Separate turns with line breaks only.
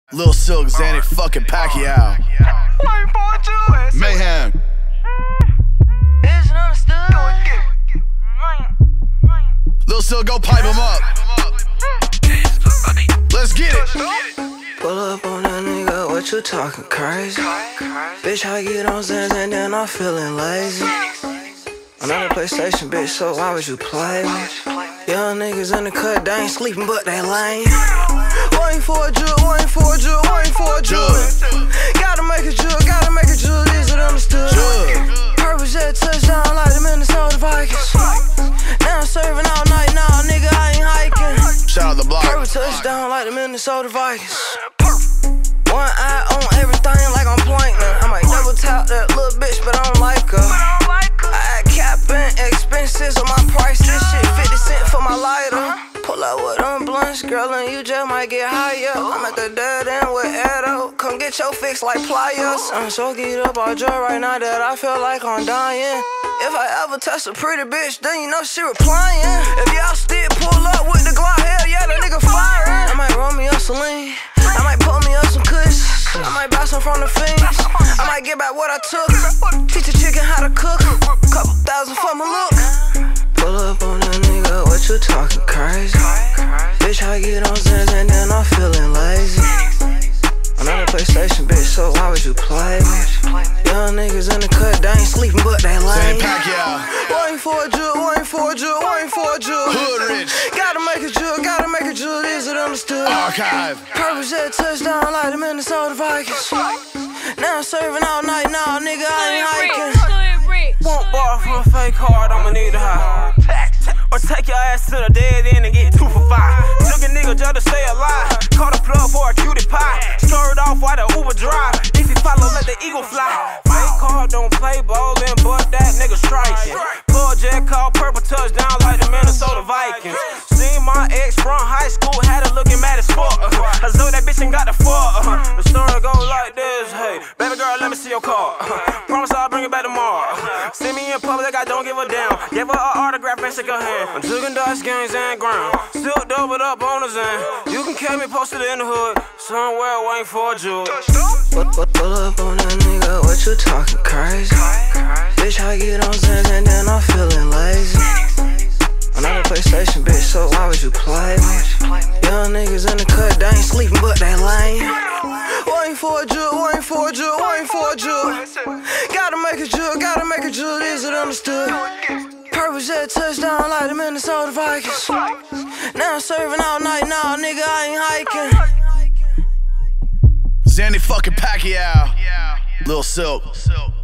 Lil Silk, Xanny fucking Pacquiao. Mayhem. Lil Silk, go pipe him up. Let's get it.
Pull up on that nigga, what you talking crazy? Bitch, I get on Xans and then I'm feeling lazy. I'm on the PlayStation, bitch, so why would you play me? Young niggas in the cut, they ain't sleeping, but they lame. Waiting for a Juug, waiting for a Juug, waiting for a Juug. Gotta make a Juug, gotta make a Juug, is it understood? Purpose at touchdown like the Minnesota Vikings. Now I'm serving all night, nah, nigga, I ain't hiking.
Shout out the block.
Purpose touchdown like the Minnesota Vikings. One eye on everything like I'm plankton. I might double tap that little bitch, but I don't like her. I capping expenses on my price. This shit 50 cents for my lighter. Pull out with them blunts, girl, and you just might get higher. I'm at the dead end with Edo. Come get your fix like pliers. I'm so geeked up all joy right now that I feel like I'm dying. If I ever touch a pretty bitch, then you know she replying. If y'all still pull up with the Glock, hell yeah, that nigga firing. I might roll me up some lean. I might pull me up some kush. I might buy some from the fiends. I might get back what I took. Teach a chicken how to cook. Couple thousand for my look. Pull up on that nigga, what you talking crazy? Bitch, I get on Xans and then I'm feeling lazy. I'm on the PlayStation, bitch, so why would you play me? Young niggas in the cut, they ain't sleeping, but they lame.
Xanny Pacquiao.
Waiting for a Juug, waiting for a Juug, waiting for a Juug.
Hood rich.
Gotta make a Juug, gotta make a Juug, is it understood?
Archive.
Purpose at touchdown like the Minnesota Vikings. Now I'm serving all night, nah, nigga, I ain't hiking.
Won't borrow from a Facecard, I'ma need a high. Or take your ass to the dead end and get 2 for 5. Took a nigga just to stay alive. Caught a plug for a cutie pie. Scurried off while the Uber drive. If he follow, let the eagle fly. Facecard don't play bowling, but that nigga striking. Pull jet called purple touchdown like the Minnesota Vikings. Seen my ex from high school, had her looking mad as fuck. I know that bitch ain't got the fuck. The story go like this, hey, baby girl, let me see your car. Promise I'll bring it back tomorrow. See me in public, I don't give a damn. Give her an autograph and shake her hand. I'm jugging Dutch gangs and ground. Still doubled up on the Xan. You can catch me posted in the hood, somewhere waiting for a Juug.
Pull up on that nigga, what you talking crazy? Bitch, I get on Xans and then I'm feeling lazy. I'm on the PlayStation, bitch, so why would you play me? Young niggas in the cut, they ain't sleeping, but they lame. Waiting for a Juug, waiting for a Juug, waiting for a Juug. Gotta make a Juug, gotta make a Juug, is it understood? Purpose at touchdown like the Minnesota Vikings. Now I'm serving all night, nah, nigga, I ain't hiking.
Xanny fucking Pacquiao. Lil Silk.